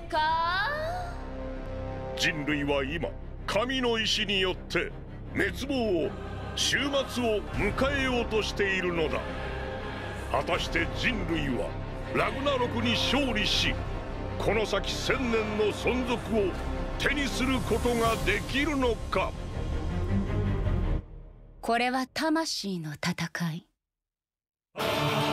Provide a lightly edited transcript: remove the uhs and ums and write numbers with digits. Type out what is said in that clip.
か？ 人類は今神の意志によって滅亡を終末を迎えようとしているのだ。果たして人類はラグナロクに勝利し、この先1000年の存続を手にすることができるのか。 これは魂の戦い。